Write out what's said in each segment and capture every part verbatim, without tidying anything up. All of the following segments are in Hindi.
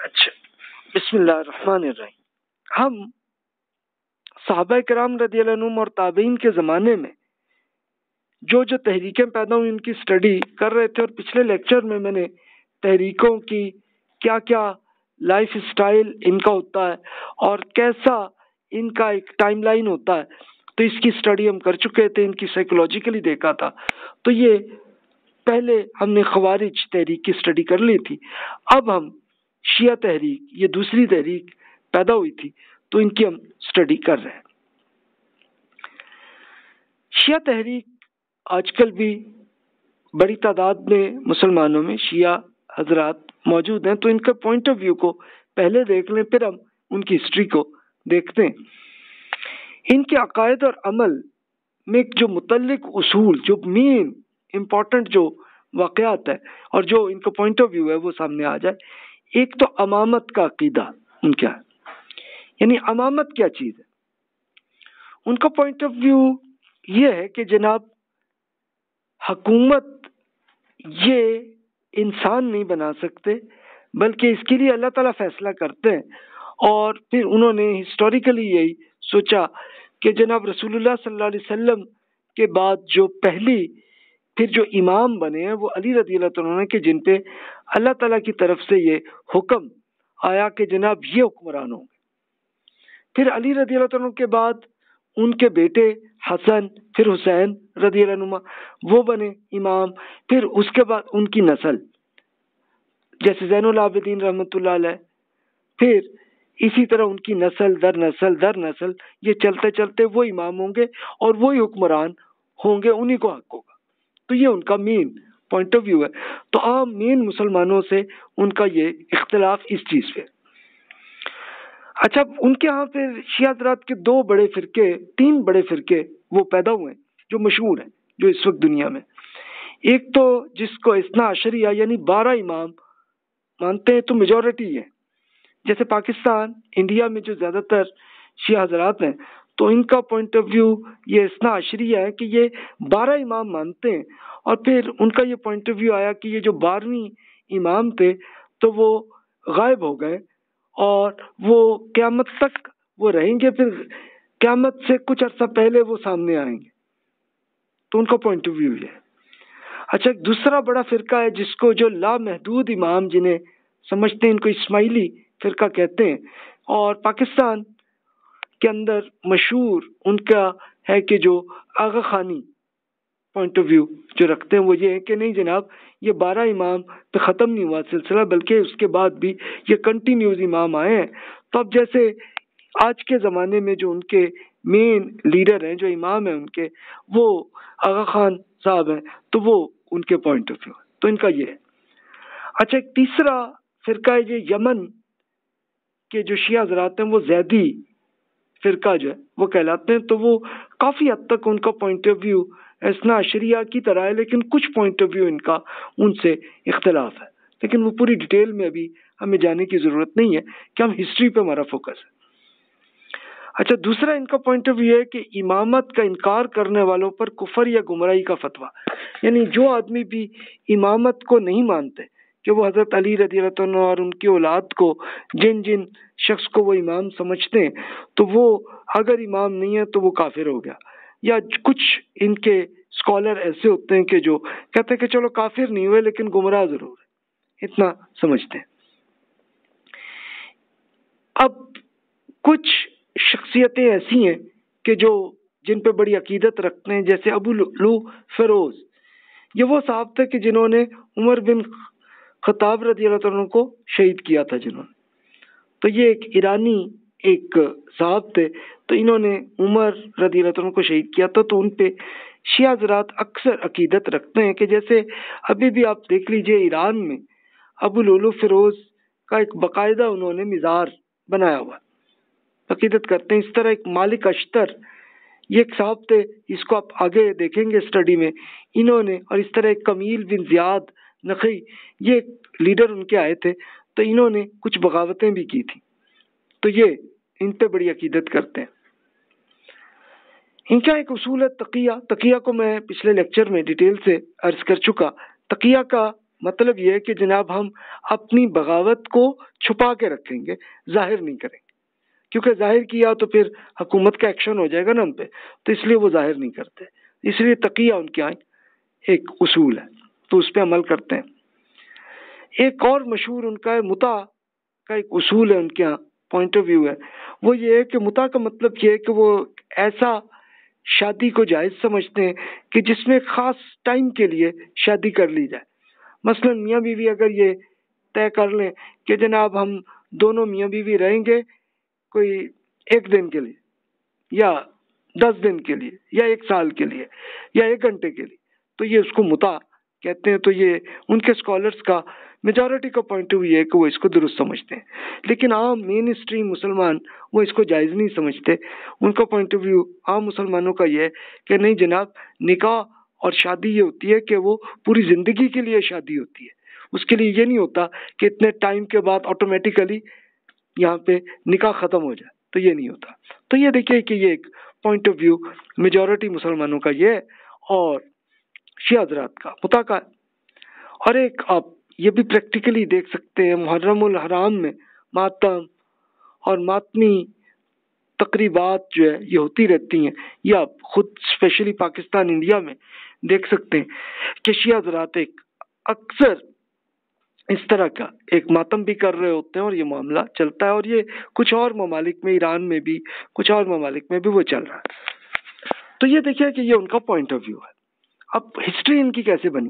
अच्छा, बिस्मिल्लाहिर्रहमानिर्रहीम। हम सहाबा किराम रदियल्लाहु अन्हुम और ताबईन के ज़माने में जो जो तहरीकें पैदा हुई उनकी स्टडी कर रहे थे, और पिछले लेक्चर में मैंने तहरीकों की क्या क्या लाइफ स्टाइल इनका होता है और कैसा इनका एक टाइमलाइन होता है, तो इसकी स्टडी हम कर चुके थे, इनकी साइकोलॉजिकली देखा था। तो ये पहले हमने खवारिज तहरीक की स्टडी कर ली थी। अब हम शिया तहरीक, ये दूसरी तहरीक पैदा हुई थी, तो इनकी हम स्टडी कर रहे हैं। शिया तहरीक आजकल भी बड़ी तादाद में मुसलमानों में शिया हजरात मौजूद हैं, तो इनके पॉइंट ऑफ व्यू को पहले देख लें, फिर हम उनकी हिस्ट्री को देखते हैं। इनके अकायद और अमल में जो मुतल्लिक उसूल, जो मेन इम्पोर्टेंट जो वाक़यात है और जो इनका पॉइंट ऑफ व्यू है वो सामने आ जाए। एक तो अमामत का अकीदा उनका है, यानी अमामत क्या चीज़ है। उनका पॉइंट ऑफ व्यू ये है कि जनाब हुकूमत ये इंसान नहीं बना सकते, बल्कि इसके लिए अल्लाह ताला फैसला करते हैं। और फिर उन्होंने हिस्टोरिकली यही सोचा कि जनाब रसूलुल्लाह सल्लल्लाहु अलैहि वसल्लम के बाद जो पहली फिर जो इमाम बने हैं वो अली रज़ियल्लाहु अन्हु के, जिन पे अल्लाह ताला की तरफ से ये हुक्म आया कि जनाब ये हुक्मरान होंगे। फिर अली रज़ियल्लाहु अन्हु के बाद उनके बेटे हसन, फिर हुसैन रज़ियल्लाहु अन्हु वो बने इमाम। फिर उसके बाद उनकी नस्ल जैसे ज़ैनुल आबिदीन रहमतुल्लाह अलैह, फिर इसी तरह उनकी नस्ल दर नस्ल दर नस्ल ये चलते चलते वो इमाम होंगे और वही हुक्मरान होंगे, उन्हीं को हक होगा। तो ये उनका मेन पॉइंट ऑफ व्यू है। तो आम मेन मुसलमानों से उनका ये इख्तिलाफ इस चीज़ पे। अच्छा, उनके यहाँ फिर शिया हज़रात के दो बड़े फिरके, तीन बड़े फिरके वो पैदा हुए हैं जो मशहूर हैं जो इस वक्त दुनिया में। एक तो जिसको इस्ना अशरिया यानी बारह इमाम मानते हैं, तो मेजॉरिटी है। जैसे पाकिस्तान, इंडिया में जो ज़्यादातर शिया हज़रात हैं, तो इनका पॉइंट ऑफ व्यू ये इस्ना अशरिया है कि ये बारह इमाम मानते हैं। और फिर उनका ये पॉइंट ऑफ व्यू आया कि ये जो बारहवीं इमाम थे तो वो गायब हो गए और वो क़यामत तक वो रहेंगे, फिर क़यामत से कुछ अर्सा पहले वो सामने आएंगे। तो उनका पॉइंट ऑफ व्यू ये है। अच्छा, एक दूसरा बड़ा फिरका है जिसको जो लामहदूद इमाम जिन्हें समझते हैं, इनको इस्माइली फिरका कहते हैं। और पाकिस्तान के अंदर मशहूर उनका है कि जो आगा खानी पॉइंट ऑफ व्यू जो रखते हैं वो ये है कि नहीं जनाब, ये बारह इमाम पे ख़त्म नहीं हुआ सिलसिला, बल्कि उसके बाद भी ये कंटिन्यूस इमाम आए हैं। तो अब जैसे आज के ज़माने में जो उनके मेन लीडर हैं, जो इमाम हैं उनके, वो आगा खान साहब हैं, तो वो उनके पॉइंट ऑफ व्यू, तो इनका ये है। अच्छा, एक तीसरा फिरका है ये यमन के जो शिया हज़रात हैं, वो ज़ैदी फिरका जो है वो कहलाते हैं। तो वो काफ़ी हद तक उनका पॉइंट ऑफ व्यू इस्ना अशरिया की तरह है, लेकिन कुछ पॉइंट ऑफ व्यू इनका उनसे इख्तिलाफ है, लेकिन वो पूरी डिटेल में अभी हमें जाने की ज़रूरत नहीं है कि हम हिस्ट्री पे हमारा फोकस है। अच्छा, दूसरा इनका पॉइंट ऑफ व्यू है कि इमामत का इनकार करने वालों पर कुफर या गुमराही का फतवा, यानी जो आदमी भी इमामत को नहीं मानते कि वो हज़रत अली रज़ियल्लाहु अन्हु और उनकी औलाद को, जिन जिन शख्स को वो इमाम समझते हैं, तो वो अगर इमाम नहीं है तो वो काफिर हो गया। या कुछ इनके स्कॉलर ऐसे होते हैं कि जो कहते हैं कि चलो काफिर नहीं हुए लेकिन गुमराह जरूर है, इतना समझते हैं। अब कुछ शख्सियतें ऐसी हैं कि जो जिन पे बड़ी अकीदत रखते हैं, जैसे अबू लुलू फिरोज, ये वो साहब थे कि जिन्होंने उमर बिन खत्ताब रज़ियल्लाहु अन्हु को शहीद किया था जिन्होंने। तो ये एक ईरानी एक साहब थे, तो इन्होंने उमर रज़ियल्लाहु अन्हु को शहीद किया था। तो उन पे शिया हज़रात अक्सर अकीदत रखते हैं कि जैसे अभी भी आप देख लीजिए ईरान में अबू लुलू फिरोज का एक बाकायदा उन्होंने मिज़ार बनाया हुआ, अकीदत करते हैं। इस तरह एक मालिक अश्तर, ये एक साहब थे, इसको आप आगे देखेंगे स्टडी में, इन्होंने, और इस तरह एक कमील बिन ज़ियाद नखी, ये लीडर उनके आए थे, तो इन्होंने कुछ बगावतें भी की थी। तो ये इन पे बड़ी अकीदत करते हैं। इनका एक उसूल है तकिया। तकिया को मैं पिछले लेक्चर में डिटेल से अर्ज कर चुका। तकिया का मतलब ये है कि जनाब हम अपनी बगावत को छुपा के रखेंगे, जाहिर नहीं करेंगे, क्योंकि जाहिर किया तो फिर हुकूमत का एक्शन हो जाएगा ना हम पे, तो इसलिए वो जाहिर नहीं करते। इसलिए तकिया उनके यहाँ एक उसूल है, तो उस पर अमल करते हैं। एक और मशहूर उनका है मुता का एक उसूल है, उनके यहाँ पॉइंट ऑफ व्यू है। वो ये है कि मुता का मतलब ये है कि वो ऐसा शादी को जायज़ समझते हैं कि जिसमें ख़ास टाइम के लिए शादी कर ली जाए। मसलन मियाँ बीवी अगर ये तय कर लें कि जनाब हम दोनों मियाँ बीवी रहेंगे कोई एक दिन के लिए या दस दिन के लिए या एक साल के लिए या एक घंटे के लिए, तो ये उसको मुता कहते हैं। तो ये उनके स्कॉलर्स का मेजॉरिटी का पॉइंट ऑफ व्यू है कि वो इसको दुरुस्त समझते हैं, लेकिन आम मेन स्ट्रीम मुसलमान वो इसको जायज़ नहीं समझते। उनका पॉइंट ऑफ व्यू आम मुसलमानों का ये है कि नहीं जनाब, निकाह और शादी ये होती है कि वो पूरी ज़िंदगी के लिए शादी होती है, उसके लिए ये नहीं होता कि इतने टाइम के बाद ऑटोमेटिकली यहाँ पे निकाह ख़त्म हो जाए, तो ये नहीं होता। तो ये देखिए कि ये एक पॉइंट ऑफ व्यू मेजॉरिटी मुसलमानों का ये है और शिया हज़रात का मुता का। और एक आप ये भी प्रैक्टिकली देख सकते हैं, मुहर्रमुल हराम में मातम और मातमी तकरीबात जो है ये होती रहती हैं। ये आप खुद स्पेशली पाकिस्तान इंडिया में देख सकते हैं कि शिया हज़रात एक अक्सर इस तरह का एक मातम भी कर रहे होते हैं और ये मामला चलता है, और ये कुछ और ममालिक में, ईरान में भी, कुछ और ममालिक में भी वो चल रहा है। तो ये देखिए कि ये उनका पॉइंट ऑफ व्यू है। अब हिस्ट्री इनकी कैसे बनी?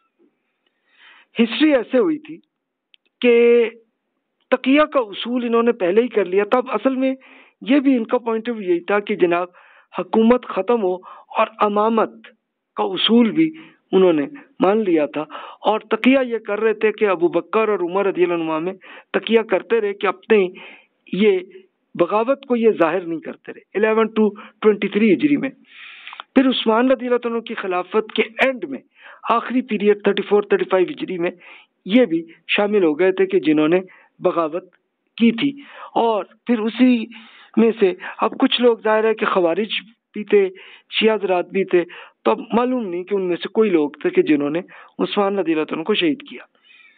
हिस्ट्री ऐसे हुई थी कि तकिया का उसूल इन्होंने पहले ही कर लिया था। अब असल में ये भी इनका पॉइंट ऑफ व्यू यही था कि जनाब हुकूमत ख़त्म हो और अमामत का उसूल भी उन्होंने मान लिया था। और तकिया ये कर रहे थे कि अबू बकर और उमर रज़ियल्लाहु अन्हुमा में तकिया करते रहे कि अपने ये बगावत को ये जाहिर नहीं करते रहे इलेवन टू ट्वेंटी थ्री हिजरी में। फिर उस्मान रज़ियल्लाहु अन्हु की खिलाफत के एंड में आखिरी period thirty four thirty five हिजरी में ये भी शामिल हो गए थे कि जिन्होंने बगावत की थी। और फिर उसी में से अब कुछ लोग ज़ाहिर है कि खवारिज भी थे, शिया हज़रात भी थे, तो अब मालूम नहीं कि उनमें से कोई लोग थे कि जिन्होंने उस्मान रज़ियल्लाहु अन्हु को शहीद किया।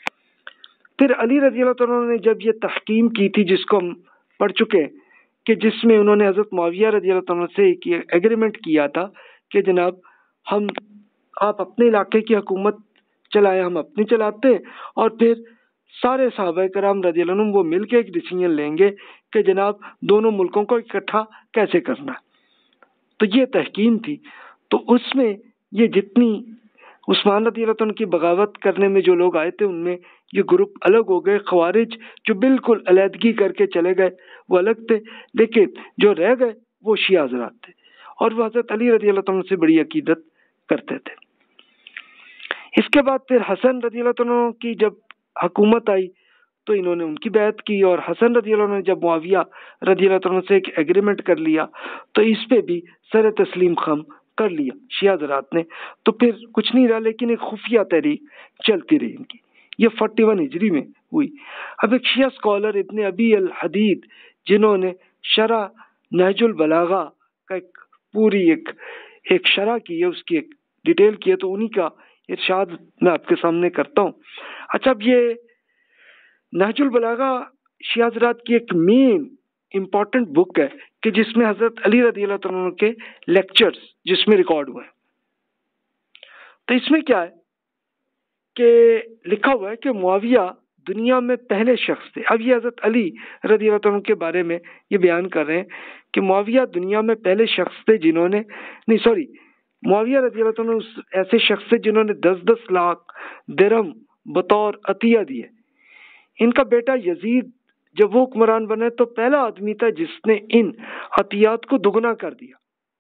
फिर अली रज़ियल्लाहु अन्हु ने जब ये तहकीम की थी, जिसको हम पढ़ चुके हैं, कि जिसमें उन्होंने हज़रत मुआविया रज़ियल्लाहु अन्हु से एक एग्रीमेंट किया था कि जनाब हम आप अपने इलाके की हुकूमत चलाएं, हम अपनी चलाते हैं, और फिर सारे सहाबा कराम रज़ियल्लाहु अन्हुम वो मिल के एक डिसीजन लेंगे कि जनाब दोनों मुल्कों को इकट्ठा कैसे करना है। तो ये तहकीम थी। तो उसमें ये जितनी उस्मान रज़ियल्लाहु अन्हु की बगावत करने में जो लोग आए थे, उनमें ये ग्रुप अलग हो गए। खवारिज जो बिल्कुल अलहदगी करके चले गए वो अलग थे, लेकिन जो रह गए वो शिया हज़रात थे, और वो हज़रत अली रज़ियल्लाहु अन्हु से बड़ी अकीदत करते थे। इसके बाद फिर हसन रज़ियल्लाहु अन्हु की जब हुकूमत आई तो इन्होंने उनकी बैत की, और हसन रज़ियल्लाहु अन्हु ने जब मुआविया रज़ियल्लाहु अन्हु से एक एग्रीमेंट कर लिया तो इस पे भी सर तस्लीम खम कर लिया शिया हज़रात ने। तो फिर कुछ नहीं रहा, लेकिन एक खुफिया तहरीक चलती रही इनकी। ये फोर्टी वन हिजरी में हुई। अब एक शिया स्कॉलर इब्न अबी अल हदीद, जिन्होंने शरह नहजुल बलागा का एक पूरी एक एक शरह की है, उसकी एक डिटेल की है, तो उन्हीं का इरशाद मैं आपके सामने करता हूँ। अच्छा, अब ये नहजुल बलागा शिया हज़रात की एक मेन इम्पॉर्टेंट बुक है कि जिसमें हज़रत अली रज़ियल्लाहु अन्हु के लेक्चर्स जिसमें रिकॉर्ड हुए हैं। तो इसमें क्या है कि लिखा हुआ है कि मुआविया दुनिया में पहले शख्स थे। अब ये हज़रत अली रज़ियल्लाहु अन्हु के बारे में ये बयान कर रहे हैं कि मुआविया दुनिया में पहले शख्स थे जिन्होंने नहीं सॉरी मुआविया रज़ियल्लाहु अन्हु ऐसे शख्स थे जिन्होंने दस दस लाख दिरहम बतौर अतिया दिए। इनका बेटा यजीद जब वो हुक्मरान बने तो पहला आदमी था जिसने इन अतियात को दुगना कर दिया।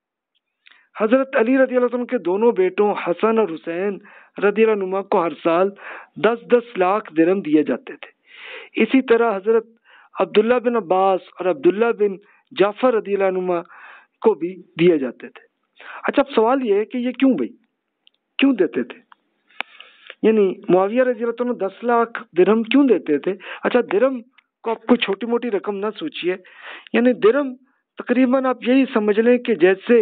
हज़रत अली रज़ियल्लाहु अन्हु के दोनों बेटों हसन और हुसैन रज़ियल्लाहु अन्हुमा को हर साल दस दस लाख दिरहम दिए जाते थे। इसी तरह हज़रत अब्दुल्ला बिन अब्बास और अब्दुल्ला बिन जाफर रज़ियल्लाहु अन्हुमा को भी दिए जाते थे। अच्छा, अब सवाल ये है कि ये क्यों भाई क्यों देते थे? यानी मुआविया रज़ियल्लाहु अन्हु दस लाख दिरहम क्यों देते थे? अच्छा, दिरहम को आप कोई छोटी मोटी रकम ना सोचिए। यानी दिरहम तकरीबन आप यही समझ लें कि जैसे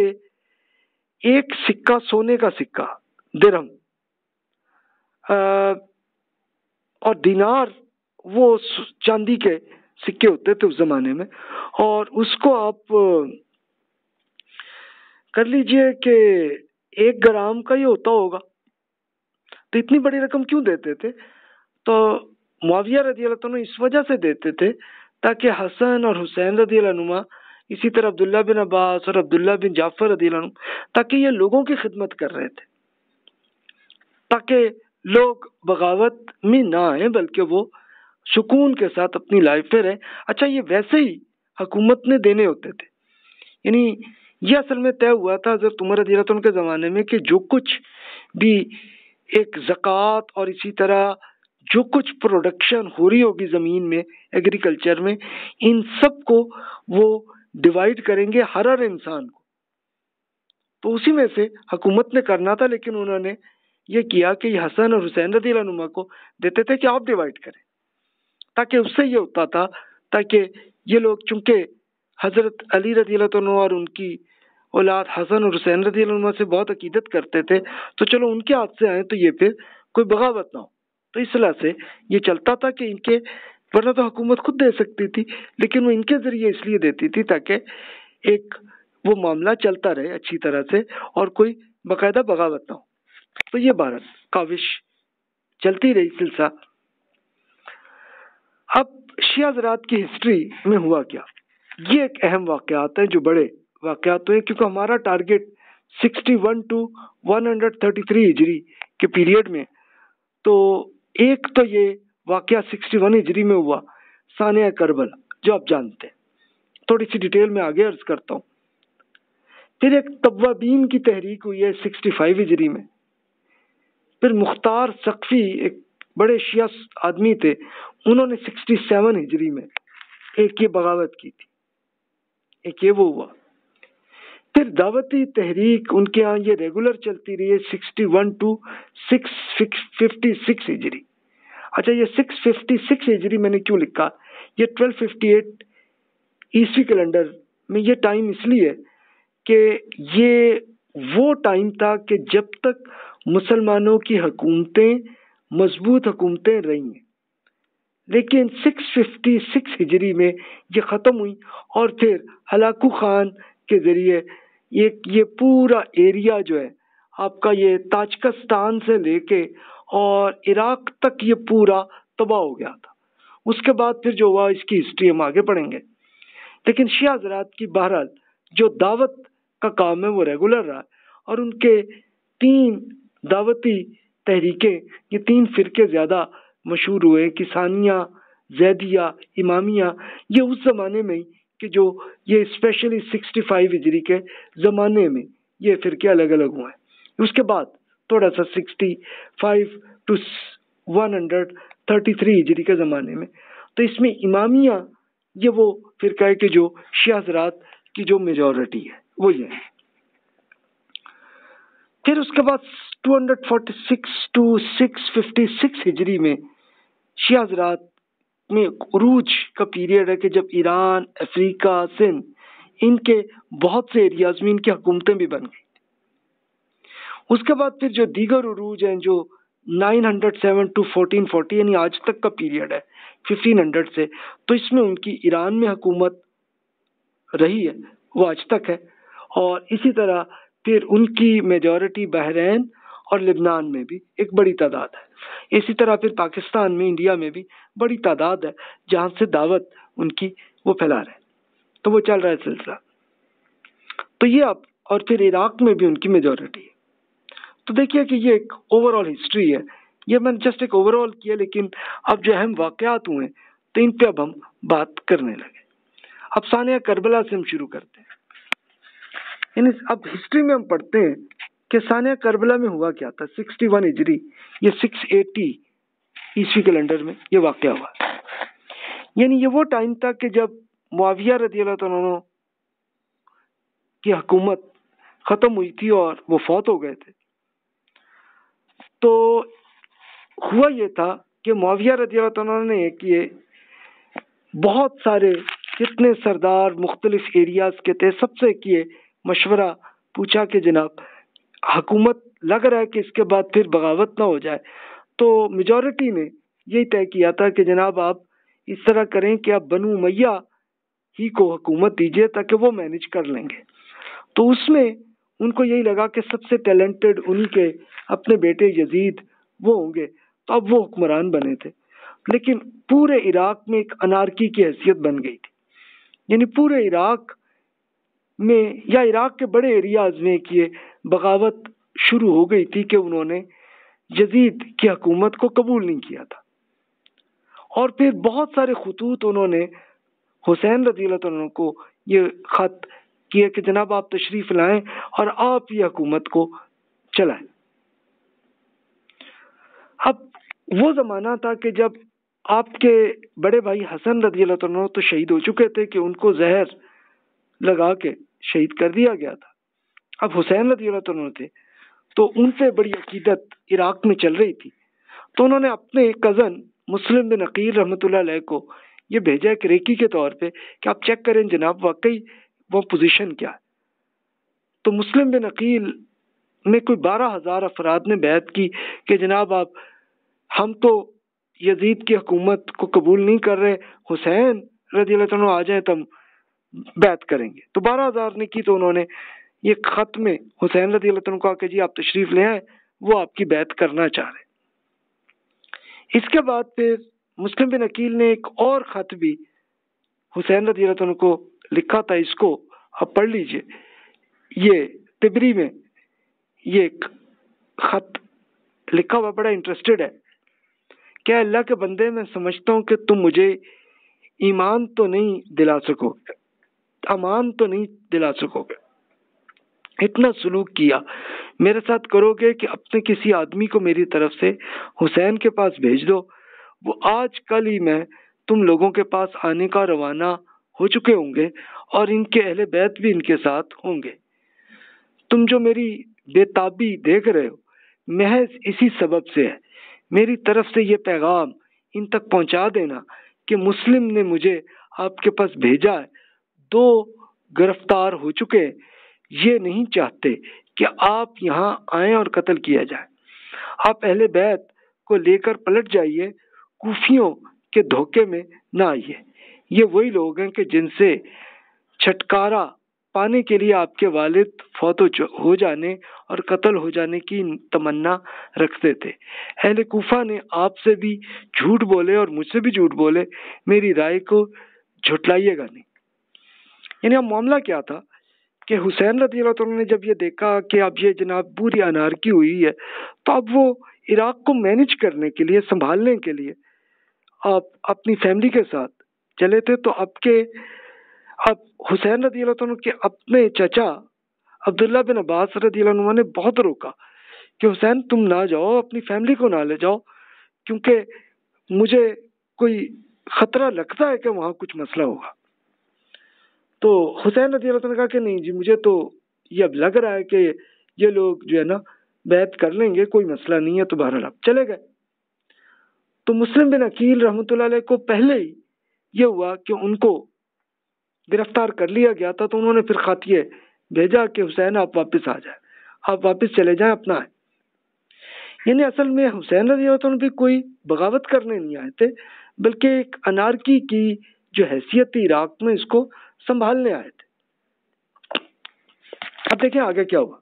एक सिक्का, सोने का सिक्का दिरहम, और दिनार वो चांदी के सिक्के होते थे उस जमाने में, और उसको आप कर लीजिए कि एक ग्राम का ही होता होगा। तो इतनी बड़ी रकम क्यों देते थे? तो मुआविया रज़ी अल्लाह अन्हु इस वजह से देते थे ताकि हसन और हुसैन रज़ी अल्लाह अन्हुमा, इसी तरह अब्दुल्ला बिन अब्बास और अब्दुल्ला बिन जाफर रज़ी अल्लाह अन्हु, ताकि ये लोगों की खिदमत कर रहे थे, ताकि लोग बगावत में ना आए बल्कि वो सुकून के साथ अपनी लाइफ में रहे। अच्छा, ये वैसे ही हुकूमत ने देने होते थे, यानी ये असल में तय हुआ था हज़रत उमर रज़ी अल्लाह अन्हु के ज़माने में कि जो कुछ भी एक ज़कात और इसी तरह जो कुछ प्रोडक्शन हो रही होगी ज़मीन में, एग्रीकल्चर में, इन सब को वो डिवाइड करेंगे हर हर इंसान को। तो उसी में से हुकूमत ने करना था, लेकिन उन्होंने ये किया कि हसन और हुसैन रज़ी अल्लाह अन्हुमा को देते थे कि आप डिवाइड करें, ताकि उससे ये होता था ताकि ये लोग, चूंकि हज़रत अली रज़ी अल्लाह अन्हु और उनकी औलाद हसन और हुसैन रज़ी अल्लाह अन्हुमा से बहुत अकीदत करते थे, तो चलो उनके हाथ से आए तो ये फिर कोई बगावत ना हो। तो इस तरह से ये चलता था कि इनके, वरना तो हुकूमत खुद दे सकती थी, लेकिन वो इनके जरिए इसलिए देती थी ताकि एक वो मामला चलता रहे अच्छी तरह से और कोई बाकायदा बगावत ना हो। तो ये भारत काविश चलती रही सिलसिला। अब शिया हज़रात की हिस्ट्री में हुआ क्या, ये एक अहम वाक़यात है, जो बड़े वाक़यात हुए, क्योंकि हमारा टारगेट इकसठ टू एक सौ तैंतीस हिजरी के पीरियड में, तो एक तो ये वाक़या इकसठ हिजरी में हुआ, सानिया करबला, जो आप जानते हैं। थोड़ी सी डिटेल में आगे अर्ज करता हूँ। फिर एक तब्वाबीन की तहरीक हुई है पैंसठ हिजरी में। फिर मुख्तार सकफी, एक बड़े शिया आदमी थे, उन्होंने सड़सठ हिजरी में एक ये बगावत की थी, एक ये वो हुआ। फिर दावती तहरीक उनके यहाँ ये रेगुलर चलती रही है इकसठ टू छह सौ छप्पन हिजरी। अच्छा, ये छह सौ छप्पन हिजरी मैंने क्यों लिखा, ये बारह सौ अट्ठावन ईस्वी कैलेंडर में ये टाइम इसलिए कि ये वो टाइम था कि जब तक मुसलमानों की हुकूमतें मजबूत हुकूमतें रही हैं, लेकिन छह सौ छप्पन हिजरी में ये ख़त्म हुई, और फिर हलाकू खान के ज़रिए ये ये पूरा एरिया जो है आपका, ये ताजिकिस्तान से लेके और इराक तक ये पूरा तबाह हो गया था। उसके बाद फिर जो हुआ इसकी हिस्ट्री हम आगे पढ़ेंगे। लेकिन शिया हज़रात की बहरहाल जो दावत का काम है वो रेगुलर रहा, और उनके तीन दावती तहरीकें, ये तीन फ़िरके ज़्यादा मशहूर हुए कि सानिया, जैदिया, इमामिया। ये उस ज़माने में कि जो ये स्पेशली पैंसठ हिजरी के ज़माने में ये फ़िरके अलग अलग हुए हैं। उसके बाद थोड़ा सा पैंसठ टू एक सौ तैंतीस हिजरी के ज़माने में, तो इसमें इमामिया ये वो फ़िरका है कि जो शिया हज़रात की जो मेजॉरिटी है वो ये है। फिर उसके बाद दो सौ छियालीस टू छह सौ छप्पन हिजरी में शिया हज़रात में उरूज का पीरियड है कि जब ईरान, अफ्रीका, सिंध, इनके बहुत से एरियाज में इनकी हुकूमतें भी बन गई। उसके बाद फिर जो दीगर उरूज हैं जो नौ सौ सात टू चौदह सौ चालीस यानी आज तक का पीरियड है पंद्रह सौ से, तो इसमें उनकी ईरान में हुकूमत रही है, वो आज तक है। और इसी तरह फिर उनकी मेजॉरिटी बहरैन और लिबनान में भी एक बड़ी तादाद है। इसी तरह फिर पाकिस्तान में, इंडिया में भी बड़ी तादाद है जहाँ से दावत उनकी वो फैला रहे, तो वो चल रहा है सिलसिला। तो ये अब, और फिर इराक में भी उनकी मेजॉरिटी है। तो देखिए कि ये एक ओवरऑल हिस्ट्री है, ये मैंने जस्ट एक ओवरऑल किया, लेकिन अब जो अहम वाक़यात हुए तो इन पे अब हम बात करने लगे। अब सानिया करबला से हम शुरू करते हैं। यानी अब हिस्ट्री में हम पढ़ते हैं कि सानिया करबला में हुआ क्या था। इकसठ हिजरी, ये छह सौ अस्सी ईस्वी कैलेंडर में ये वाक़या हुआ। यानी ये वो टाइम था कि जब मुआविया रज़ी अल्लाह अन्हु की हुकूमत ख़त्म हुई थी और वो फौत हो गए थे। तो हुआ ये था कि मुआविया रज़ी अल्लाह अन्हु ने किए, बहुत सारे जितने सरदार मुख्तलिफ एरियाज के थे सबसे किए मशवरा, पूछा कि जनाब हुकूमत लग रहा है कि इसके बाद फिर बगावत ना हो जाए। तो मेजॉरिटी ने यही तय किया था कि जनाब आप इस तरह करें कि आप बनु उमैया ही को हुकूमत दीजिए ताकि वो मैनेज कर लेंगे। तो उसमें उनको यही लगा कि सबसे टैलेंटेड उन्हीं के अपने बेटे यजीद वो होंगे, तो अब वो हुक्मरान बने थे। लेकिन पूरे इराक में एक अनारकी की हैसियत बन गई थी, यानी पूरे इराक में या इराक के बड़े एरियाज में एक ये बगावत शुरू हो गई थी कि उन्होंने यजीद की हुकूमत को कबूल नहीं किया था। और फिर बहुत सारे खतूत उन्होंने हुसैन रज़ियल्लाहु अन्हु को ये खत किए कि जनाब आप तशरीफ लाएं और आप ये हुकूमत को चलाएं। अब वो जमाना था कि जब आपके बड़े भाई हसन रज़ियल्लाहु अन्हु तो शहीद हो चुके थे कि उनको जहर लगा के शहीद कर दिया गया था। अब हुसैन रज़ियल्लाहु अन्हु थे तो उनसे बड़ी अकीदत इराक में चल रही थी, तो उन्होंने अपने कज़न मुस्लिम बिन अकील रहमतुल्लाह अलैह को ये भेजा एक रेकी के तौर पे कि आप चेक करें जनाब वाकई वो पोजीशन क्या है। तो मुस्लिम बिन अकील में कोई बारह हजार अफराद ने बैत की कि जनाब आप हम तो यजीद की हुकूमत को कबूल नहीं कर रहे, हुसैन रज़ियल्लाहु अन्हु आ जाए तो हम बैत करेंगे। तो बारह हजार ने की। तो उन्होंने ये खत में हुसैन रज़ियल्लाहु अन्हु को कहा कि जी आप तशरीफ ले आए, वो आपकी बैत करना चाह रहे। इसके बाद फिर मुस्लिम बिन अकील ने एक और खत भी हुसैन रज़ियल्लाहु अन्हु को लिखा था, इसको आप पढ़ लीजिए। ये तिबरी में ये एक खत लिखा हुआ, बड़ा इंटरेस्टेड है। क्या अल्लाह के बंदे, मैं समझता हूँ कि तुम मुझे ईमान तो नहीं दिला सकोगे, अमान तो नहीं दिला सकोगे, इतना सुलूक किया मेरे साथ करोगे कि अपने किसी आदमी को मेरी तरफ से हुसैन के पास भेज दो, वो आज कल ही मैं तुम लोगों के पास आने का रवाना हो चुके होंगे और इनके अहले बैत भी इनके साथ होंगे। तुम जो मेरी बेताबी देख रहे हो महज इसी सबब से है। मेरी तरफ से ये पैगाम इन तक पहुंचा देना कि मुस्लिम ने मुझे आपके पास भेजा है, दो गिरफ्तार हो चुके, ये नहीं चाहते कि आप यहाँ आए और कत्ल किया जाए। आप अहले बैत को लेकर पलट जाइए, कूफियों के धोखे में ना आइए। ये वही लोग हैं कि जिनसे छटकारा पाने के लिए आपके वालिद फौत हो जाने और कत्ल हो जाने की तमन्ना रखते थे। अहले कूफा ने आपसे भी झूठ बोले और मुझसे भी झूठ बोले, मेरी राय को झुटलाइएगा नहीं। यानी अब मामला क्या था कि हुसैन रज़ियल्लाहु अन्हु ने जब ये देखा कि अब ये जनाब पूरी अनारकी हुई है, तो अब वो इराक को मैनेज करने के लिए, संभालने के लिए आप अपनी फैमिली के साथ चले थे। तो आपके अब हुसैन रज़ियल्लाहु अन्हु के अपने चचा अब्दुल्ला बिन अब्बास रज़ियल्लाहु अन्हु ने बहुत रोका कि हुसैन तुम ना जाओ, अपनी फैमिली को ना ले जाओ, क्योंकि मुझे कोई खतरा लगता है कि वहाँ कुछ मसला होगा। तो हुसैन रज़ियल्लाहु अन्हु ने कहा कि नहीं जी, मुझे तो ये अब लग रहा है कि ये लोग जो है ना बैत कर लेंगे, कोई मसला नहीं है। तो बहरहाल आप चले गए। तो मुस्लिम बिन अकील रहमतुल्लाह अलैह को पहले ही ये हुआ कि उनको गिरफ्तार कर लिया गया था, तो उन्होंने फिर खत ये भेजा कि हुसैन आप वापस आ जाए, आप वापस चले जाएं अपना है। यानी असल में हुसैन रज़ियल्लाहु अन्हु भी कोई बगावत करने नहीं आए थे, बल्कि एक अनारकी की जो हैसियत थी इराक में, इसको संभालने आए थे। अब देखिए आगे क्या हुआ।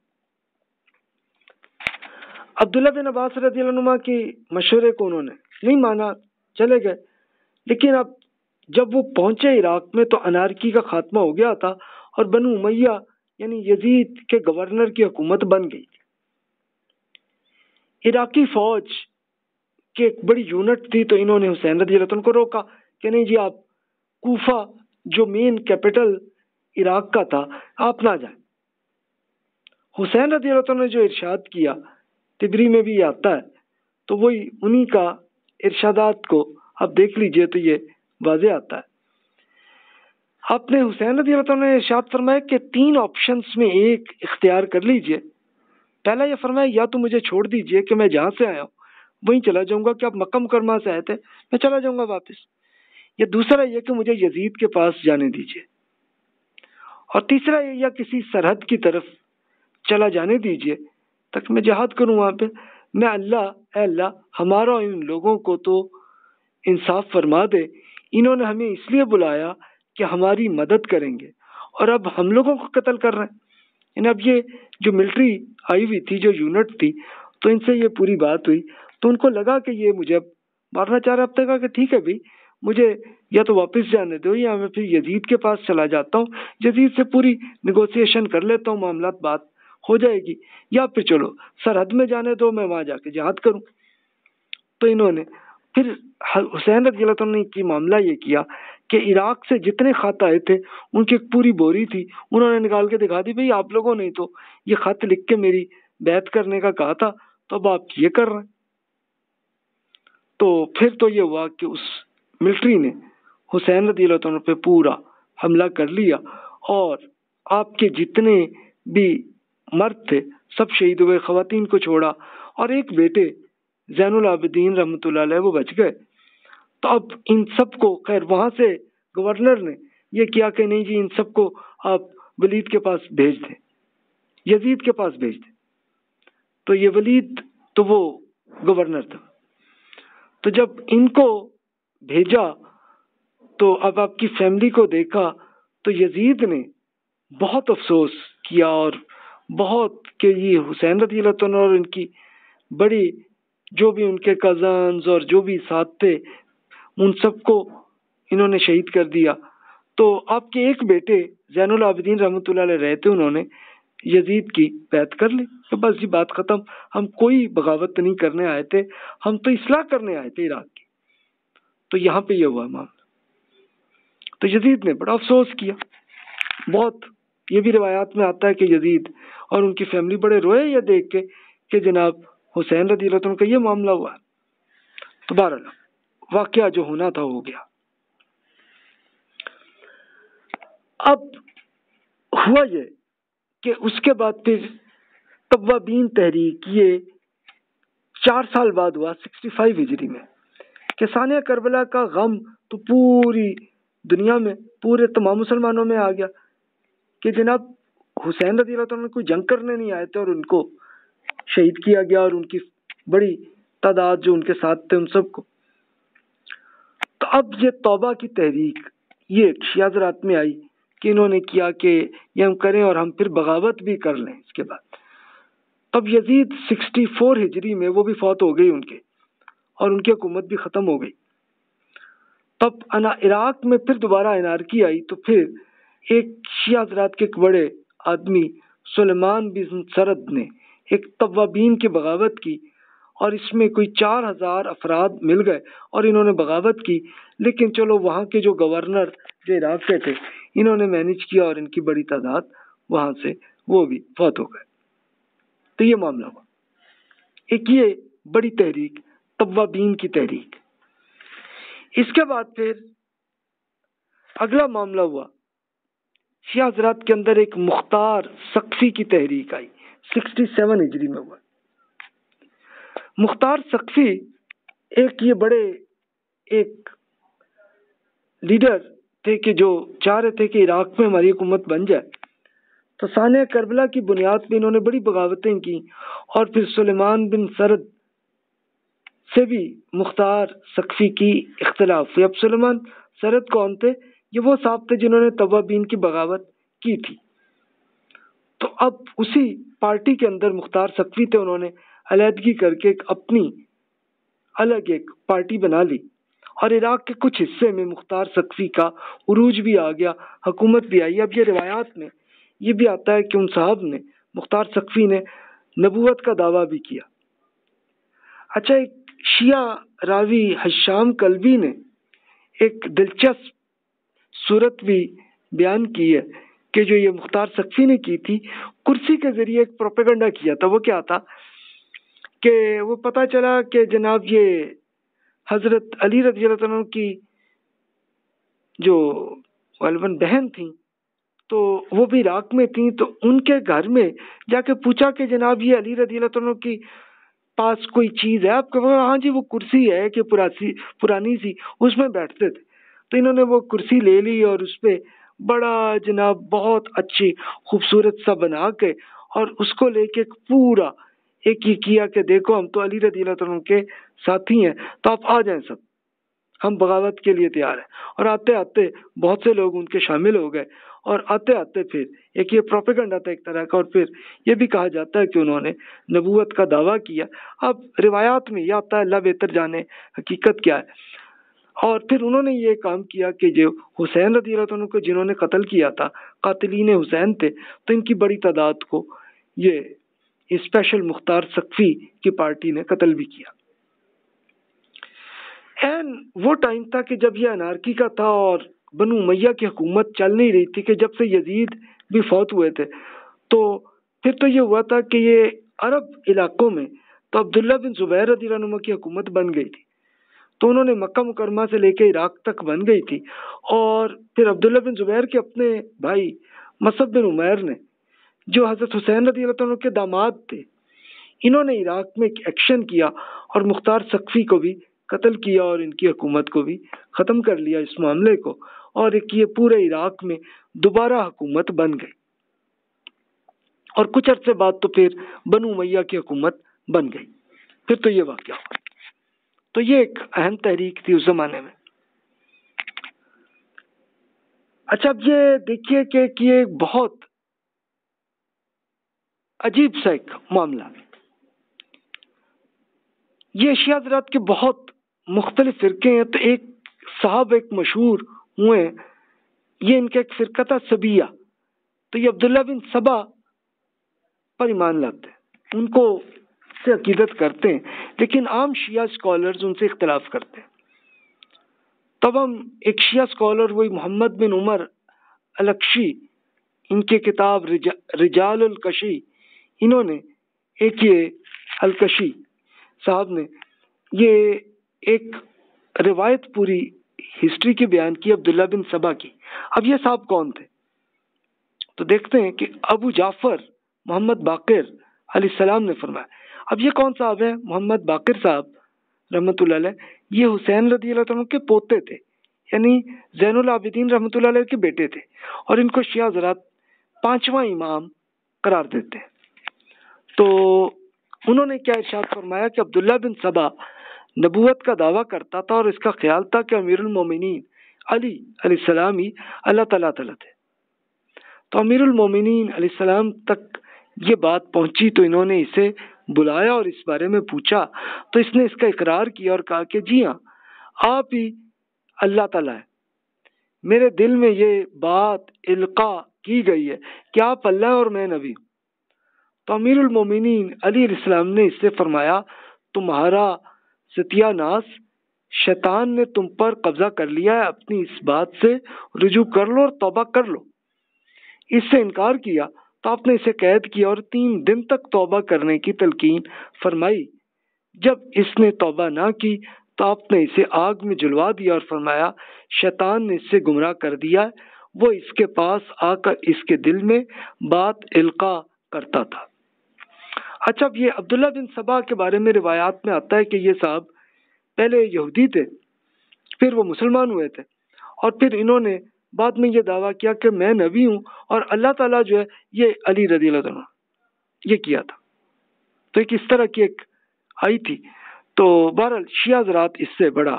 अब्दुल्ला बिन अब्बास रज़ियल्लाहु अन्हु की मशवरे को उन्होंने नहीं माना, चले गए। लेकिन अब जब वो पहुंचे इराक में तो अनारकी का खात्मा हो गया था और बनु उमैया यानी यजीद के गवर्नर की हुकूमत बन गई थी। इराकी फौज की एक बड़ी यूनिट थी, तो इन्होंने हुसैन रज़ियल्लाहु अन्हु को रोका कि नहीं जी, आप कूफा जो मेन कैपिटल इराक का था आप ना जाए। हुसैन रज़ियल्लाहु अन्हु ने जो इरशाद किया, तिबरी में भी आता है, तो वही उन्हीं का इरशादात को आप देख लीजिए तो ये वाज़े आता है। आपने हुसैन रज़ियल्लाहु अन्हु ने इरशाद फरमाया कि तीन ऑप्शंस में एक इख्तियार कर लीजिए। पहला ये फरमाया, या तो मुझे छोड़ दीजिए कि मैं जहाँ से आया हूँ वहीं चला जाऊंगा, कि आप मक्का मुकर्रमा से आए थे, मैं चला जाऊंगा वापस। या दूसरा ये कि मुझे यजीद के पास जाने दीजिए। और तीसरा ये, या किसी सरहद की तरफ चला जाने दीजिए तक मैं जिहाद करूँ वहाँ पे। मैं अल्लाह अल्लाह हमारा इन लोगों को तो इंसाफ फरमा दे, इन्होंने हमें इसलिए बुलाया कि हमारी मदद करेंगे और अब हम लोगों को कत्ल कर रहे हैं। इन अब ये जो मिलिट्री आई हुई थी, जो यूनिट थी, तो इनसे ये पूरी बात हुई, तो उनको लगा कि ये मुझे अब मारना चाह रहा। अब तक कि ठीक है भाई, मुझे या तो वापस जाने दो या मैं फिर यजीद के पास चला जाता हूँ, यजीद से पूरी निगोसिएशन कर लेता हूँ, मामला बात हो जाएगी, या फिर चलो सरहद में जाने दो, मैं वहां जाके जिहाद करूँ। तो इन्होंने फिर हुसैन रज़ी अल्लाह ने की मामला ये किया कि इराक से जितने खत आए थे उनकी एक पूरी बोरी थी, उन्होंने निकाल के दिखा दी, भाई आप लोगों ने तो ये खत लिख के मेरी बैत करने का कहा था, तो अब आप ये कर रहे हैं। तो फिर तो ये हुआ कि उस मिलिट्री ने हुसैन रज़ी अल्लाह अन्हु पे पूरा हमला कर लिया और आपके जितने भी मर्द थे सब शहीद हुए, खवातीन को छोड़ा, और एक बेटे ज़ैनुल आबिदीन रहमतुल्लाह अलैह वो बच गए। तो अब इन सब को खैर वहां से गवर्नर ने ये किया कि नहीं जी, इन सबको आप वलीद के पास भेज दें, यजीद के पास भेज दें। तो ये वलीद तो वो गवर्नर था, तो जब इनको भेजा तो अब आपकी फैमिली को देखा तो यजीद ने बहुत अफसोस किया और बहुत कि ये हुसैन रज़ी अल्लाह अन्हु और इनकी बड़ी जो भी उनके कजन्स और जो भी साथ थे उन सबको इन्होंने शहीद कर दिया। तो आपके एक बेटे ज़ैनुल आबिदीन रहमतुल्लाह अलैह रहते, उन्होंने यजीद की बैत कर ली, तो बस ये बात खत्म, हम कोई बगावत नहीं करने आए थे, हम तो इस्लाह करने आए थे इराक की। तो यहाँ पे ये हुआ मामला। तो यजीद ने बड़ा अफसोस किया बहुत, ये भी रिवायात में आता है कि यजीद और उनकी फैमिली बड़े रोए ये देख के कि जनाब हुसैन रज़ी अल्लाह अन्हु का ये मामला हुआ। तो बहरहाल वाकया जो होना था हो गया। अब हुआ ये कि उसके बाद फिर तव्वाबीन तहरीक ये चार साल बाद हुआ, सिक्सटी फाइव हिजरी में, कि सानिया करबला का गम तो पूरी दुनिया में, पूरे तमाम मुसलमानों में आ गया कि जनाब हुसैन रज़ी अल्लाह अन्हु कोई जंग करने नहीं आए थे और उनको शहीद किया गया, और उनकी बड़ी तादाद जो उनके साथ थे उन सबको। तो अब ये तौबा की तहरीक ये शिया हज़रात में आई कि इन्होंने किया कि ये हम करें और हम फिर बगावत भी कर लें। इसके बाद तब यजीद सिक्सटी फोर हिजरी में वो भी फौत हो गई उनके, और उनकी हुकूमत भी ख़त्म हो गई। तब अना इराक में फिर दोबारा अनारकी आई, तो फिर एक शिया हज़रात के एक बड़े आदमी सुलेमान बिन सरद ने एक तव्वाबीन की बगावत की, और इसमें कोई चार हजार अफराद मिल गए और इन्होंने बगावत की। लेकिन चलो वहाँ के जो गवर्नर जो इराक के थे इन्होंने मैनेज किया और इनकी बड़ी तादाद वहाँ से वो भी फौत हो गए। तो ये मामला हुआ, एक ये बड़ी तहरीक तव्वाबीन की तहरीक। इसके बाद फिर अगला मामला हुआ, शिया हज़रात के अंदर एक मुख्तार सक्फी की तहरीक आई, सिक्सटी सेवन हिजरी में हुआ। मुख्तार सक्फी एक ये बड़े एक लीडर थे कि जो चाह रहे थे कि इराक में हमारी हुकूमत बन जाए। तो सानिया करबला की बुनियाद पे इन्होंने बड़ी बगावतें की, और फिर सुलेमान बिन सरद से भी मुख्तार सक्फी की इख्तलाफ हुई। अब सुलेमान सरद कौन थे? ये वो साहब थे जिन्होंने तव्वाबीन की बगावत की थी। तो अब उसी पार्टी के अंदर मुख्तार सक्फी थे, उन्होंने अलहदगी करके एक अपनी अलग एक पार्टी बना ली, और इराक के कुछ हिस्से में मुख्तार सक्फी का उरूज भी आ गया, हुकूमत भी आई। अब ये रिवायात में ये भी आता है कि उन साहब ने, मुख्तार सक्फी ने नबूवत का दावा भी किया। अच्छा, एक शिया रावी हशाम कल्बी ने एक दिलचस्प सूरत भी बयान की है कि जो ये मुख्तार सक्फी ने की थी, कुर्सी के जरिए एक प्रोपेगेंडा किया था। वो क्या था कि वो पता चला कि जनाब ये हजरत अली रज़ी अल्लाह अन्हु की जो गलबन बहन थी तो वो भी इराक में थी, तो उनके घर में जाके पूछा कि जनाब ये अली रज़ी अल्लाह अन्हु की पास कोई चीज़ है आपके? हाँ जी, वो कुर्सी है कि पुरानी पुरानी सी, उसमें बैठते थे। तो इन्होंने वो कुर्सी ले ली और उस पर बड़ा जनाब बहुत अच्छी खूबसूरत सा बना के और उसको लेके पूरा एक ही किया कि देखो हम तो अली रज़ी अल्लाह अन्हु के साथी हैं, तो आप आ जाएं सब। हम बगावत के लिए तैयार हैं। और आते आते बहुत से लोग उनके शामिल हो गए, और आते आते फिर एक ये प्रोपेगेंडा था एक तरह का, और फिर ये भी कहा जाता है कि उन्होंने नबूवत का दावा किया। अब रिवायात में यह आता है, अल्लाह बेहतर जाने हकीकत क्या है। और फिर उन्होंने ये काम किया कि जो हुसैन रज़ी अल्लाह अन्हु को जिन्होंने कत्ल किया था, कातिलीन हुसैन थे, तो इनकी बड़ी तादाद को ये स्पेशल मुख्तार सकफी की पार्टी ने कत्ल भी किया। एंड वो टाइम था कि जब ये अनारकी का था और बनु उमैया की हुकूमत चल नहीं रही थी, कि जब से यजीद भी फौत हुए थे, तो फिर तो ये हुआ था कि ये अरब इलाकों में तो अब्दुल्ला बिन जुबैर रज़ी अल्लाह अन्हु की हुकूमत बन गई थी। तो उन्होंने मक्का मुकरमा से लेकर इराक तक बन गई थी। और फिर अब्दुल्ला बिन जुबैर के अपने भाई मसअब बिन उमैर ने, जो हज़रत हुसैन रज़ी अल्लाह अन्हु के दामाद थे, इन्होंने इराक में एक एक्शन किया और मुख्तार सकफी को भी कत्ल किया और इनकी हुकूमत को भी ख़त्म कर लिया इस मामले को। और एक ये पूरे इराक में दोबारा हुकूमत बन गई, और कुछ अर्से बाद तो फिर बनु उमैया की हुकूमत बन गई। फिर तो ये वाक़या हुआ। तो ये एक अहम तहरीक थी उस जमाने में। अच्छा, अब ये देखिए कि, कि ये बहुत अजीब सा एक मामला, ये शिया हज़रात के बहुत मुख्तलिफ फ़िरके हैं। तो एक साहब एक मशहूर हुए, ये इनका एक फ़िरका था सबिया। तो ये अब्दुल्ला बिन सबा पर ईमान लाते हैं, उनको से अकीदत करते हैं, लेकिन आम शिया स्कॉलर्स उनसे इख्तलाफ करते हैं। तब हम एक शिया स्कॉलर वही मोहम्मद बिन उमर अलकशी, इनके किताब रिजा, रिजाल उल कशी, इन्होंने एक ये अलकशी साहब ने ये एक रिवायत पूरी हिस्ट्री की बयान की अब्दुल्ला बिन सबा की। अब ये साहब कौन थे? तो देखते हैं कि अबू जाफर मोहम्मद बाकिर अलैहिस्सलाम ने फरमाया। अब ये कौन साहब है? मोहम्मद बाकिर साहब रहमतुल्लाह अलैह, ये हुसैन रज़ी अल्लाह अन्हु के पोते थे, यानी ज़ैनुल आबिदीन रहमतुल्लाह अलैह के बेटे थे, और इनको शिया हज़रात पांचवा इमाम करार देते हैं। तो उन्होंने क्या इरशाद फरमाया कि अब्दुल्ला बिन सबा नबूवत का दावा करता था और इसका ख्याल था कि अमीरुल मोमिनीन अली अलैहिस्सलाम ही अल्लाह ताला तआला थे। तो अमीरुल मोमिनीन अलैहिस्सलाम तक ये बात पहुंची, तो इन्होंने इसे बुलाया और इस बारे में पूछा। तो इसने इसका इकरार किया और कहा कि जी हाँ, आप ही अल्लाह ताला है। मेरे दिल में ये बात इल्का की गई है कि आप अल्लाह और मैं नबी। तो अमीरुल मोमिनीन अली अलैहिस्सलाम ने इससे फरमाया, तुम्हारा सत्यानाश, शैतान ने तुम पर कब्जा कर लिया है, अपनी इस बात से रुजू कर लो और तौबा कर लो। इससे इनकार किया तो आपने इसे कैद किया और तीन दिन तक तौबा करने की तलकीन फरमाई। जब इसने तौबा ना की तो आपने इसे आग में जलवा दिया और फरमाया, शैतान ने इससे गुमराह कर दिया, वो इसके पास आकर इसके दिल में बात इल्का करता था। अच्छा, अब ये अब्दुल्ला बिन सबा के बारे में रिवायात में आता है कि ये साहब पहले यहूदी थे, फिर वो मुसलमान हुए थे, और फिर इन्होंने बाद में ये दावा किया कि मैं नबी हूँ और अल्लाह ताला जो है ये अली रज़ी अल्लाह अन्हु ये किया था। तो एक इस तरह की एक आई थी। तो बहरहाल शिया हज़रात इससे बड़ा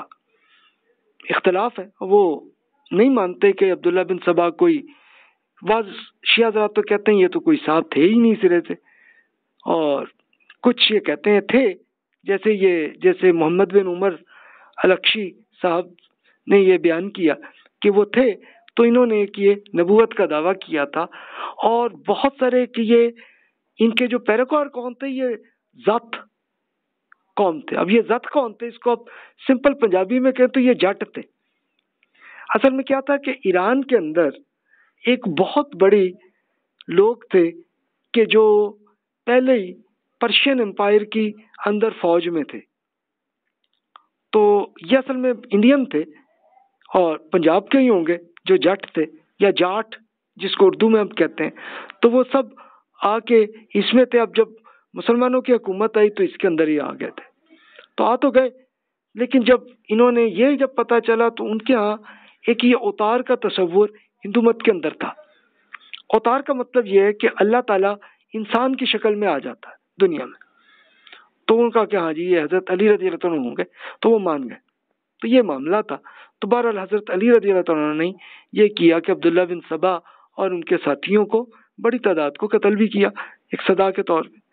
इख्तलाफ है, वो नहीं मानते कि अब्दुल्ला बिन सबा कोई वाज। शिया हज़रात तो कहते हैं ये तो कोई साहब थे ही नहीं सिरे से, और कुछ ये कहते हैं थे, जैसे ये जैसे मोहम्मद बिन उमर अलकशी साहब ने ये बयान किया कि वो थे। तो इन्होंने एक ये नबूवत का दावा किया था, और बहुत सारे कि ये इनके जो पैरोकार कौन थे, ये जत कौन थे। अब ये जत कौन थे, इसको अब सिंपल पंजाबी में कहें तो ये जट थे। असल में क्या था कि ईरान के अंदर एक बहुत बड़ी लोग थे कि जो पहले ही पर्शियन एम्पायर की अंदर फौज में थे। तो ये असल में इंडियन थे और पंजाब के ही होंगे जो जट थे या जाट जिसको उर्दू में हम कहते हैं। तो वो सब आके इसमें थे। अब जब मुसलमानों की हुकूमत आई तो इसके अंदर ही आ गए थे। तो आ तो गए, लेकिन जब इन्होंने ये जब पता चला तो उनके यहाँ एक ये अवतार का तस्वुर हिंदू मत के अंदर था। अवतार का मतलब ये है कि अल्लाह ताला इंसान की शक्ल में आ जाता है दुनिया में। तो उनका क्या, हाँ जी ये हजरत अली रज़ी अल्लाह अन्हु होंगे, तो वो मान गए। तो ये मामला था। तो बहरहाल हज़रत अली रज़ी अल्लाह तआला ने ये किया कि अब्दुल्ला बिन सबा और उनके साथियों को बड़ी तादाद को कत्ल भी किया एक सदा के तौर पे।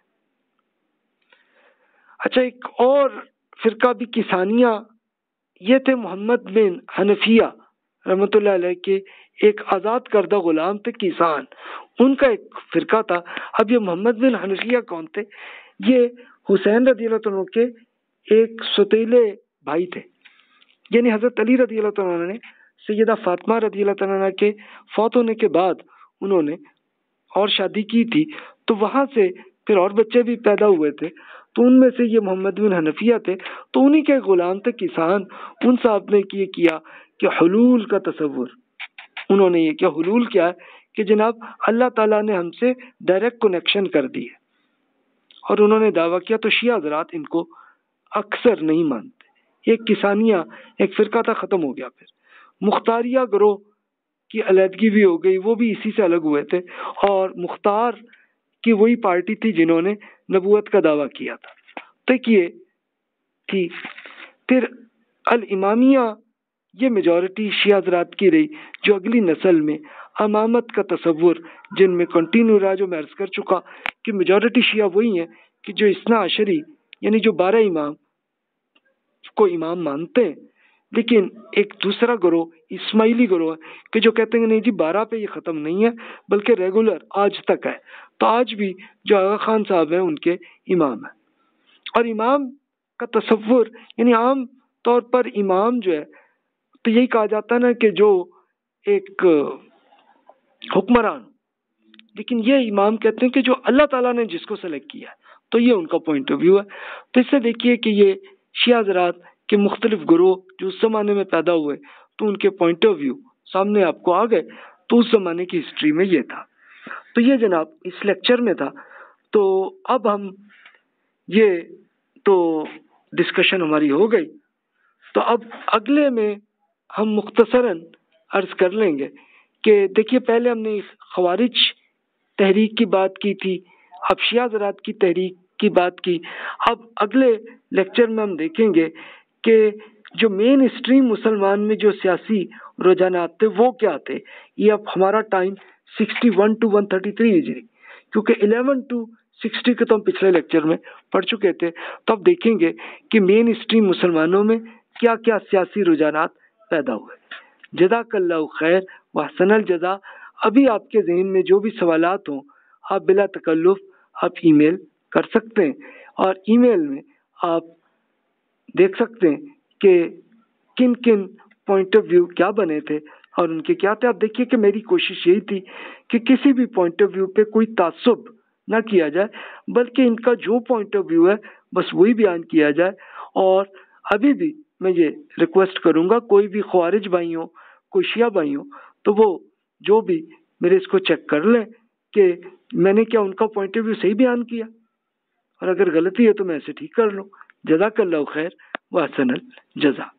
अच्छा, एक और फिरका भी किसानिया, ये थे मोहम्मद बिन हनफिया रहमतुल्लाह अलैह के एक आज़ाद करदा गुलाम थे किसान, उनका एक फिरका था। अब ये मोहम्मद बिन हनफिया कौन थे? ये हुसैन रज़ी अल्लाह तआला के एक सौतेले भाई थे, यानी हज़रत अली रज़ी अल्लाह तआला ने सैयदा फातिमा रज़ी अल्लाह तआला के फौत होने के बाद उन्होंने और शादी की थी, तो वहाँ से फिर और बच्चे भी पैदा हुए थे। तो उनमें से ये मोहम्मद बिन हनफिया थे, तो उन्हीं के गुलाम थे किसान। उन साहब ने ये किया कि हुलूल का तसव्वुर, उन्होंने ये किया। हुलूल क्या है कि जनाब अल्लाह ताला ने हमसे डायरेक्ट कनेक्शन कर दी है, और उन्होंने दावा किया। तो शिया हज़रात इनको अक्सर नहीं मानते। एक किसानिया एक फिरका था, ख़त्म हो गया। फिर मुख्तारिया ग्रोह की अलहदगी भी हो गई, वो भी इसी से अलग हुए थे, और मुख्तार की वही पार्टी थी जिन्होंने नबूवत का दावा किया था। तो ये थी। फिर अल इमामिया, ये मेजॉरिटी शिया हज़रात की रही, जो अगली नस्ल में अमामत का तसव्वुर जिनमें कंटिन्यू रहा, जो मैं अर्ज़ कर चुका कि मेजॉरिटी शिया वही है कि जो इस्ना अशरी यानी जो बारह इमाम को इमाम मानते हैं, लेकिन एक दूसरा ग्रोह इस्माइली ग्रोह है कि जो कहते हैं नहीं जी बारह पे ये ख़त्म नहीं है बल्कि रेगुलर आज तक है। तो आज भी जो आगा खान साहब हैं उनके इमाम है। और इमाम का तसव्वुर यानी आम तौर पर इमाम जो है, तो यही कहा जाता है ना कि जो एक हुक्मरान, लेकिन ये इमाम कहते हैं कि जो अल्लाह ताला ने जिसको सेलेक्ट किया है। तो ये उनका पॉइंट ऑफ व्यू है। तो इससे देखिए कि ये शिया हज़रात के मुख्तलिफ ग्रोह जो उस ज़माने में पैदा हुए, तो उनके पॉइंट ऑफ व्यू सामने आपको आ गए। तो उस ज़माने की हिस्ट्री में ये था। तो ये जनाब इस लेक्चर में था। तो अब हम ये तो डिस्कशन हमारी हो गई। तो अब अगले में हम मुख्तसरन अर्ज़ कर लेंगे कि देखिए पहले हमने ख़वारिज तहरीक की बात की थी, अब शिया हज़रात की तहरीक की बात की। अब अगले लेक्चर में हम देखेंगे कि जो मेन स्ट्रीम मुसलमान में जो सियासी रुझानात थे वो क्या थे। ये अब हमारा time sixty one two one thirty three हिजरी, क्योंकि इलेवन टू सिक्सटी के तो हम पिछले लेक्चर में पढ़ चुके थे। तो अब देखेंगे कि मेन स्ट्रीम मुसलमानों में क्या क्या सियासी रुझानात पैदा हुए। जज़ाकल्लाहु खैर व हसनल जज़ा। अभी आपके ज़हन में जो भी सवालात हों, आप बिला तकल्लुफ़ आप ईमेल कर सकते हैं, और ईमेल में आप देख सकते हैं कि किन किन पॉइंट ऑफ व्यू क्या बने थे और उनके क्या थे। आप देखिए कि मेरी कोशिश यही थी कि किसी भी पॉइंट ऑफ व्यू पे कोई तासुब ना किया जाए, बल्कि इनका जो पॉइंट ऑफ व्यू है बस वही बयान किया जाए। और अभी भी मैं ये रिक्वेस्ट करूँगा, कोई भी ख्वारिज भाई हो, कोई शिया भाई हो, तो वो जो भी मेरे इसको चेक कर लें कि मैंने क्या उनका पॉइंट ऑफ व्यू सही बयान किया, और अगर गलती है तो मैं इसे ठीक कर लूँ। जज़ाकल्लाहु खैर व हसनल जज़ा।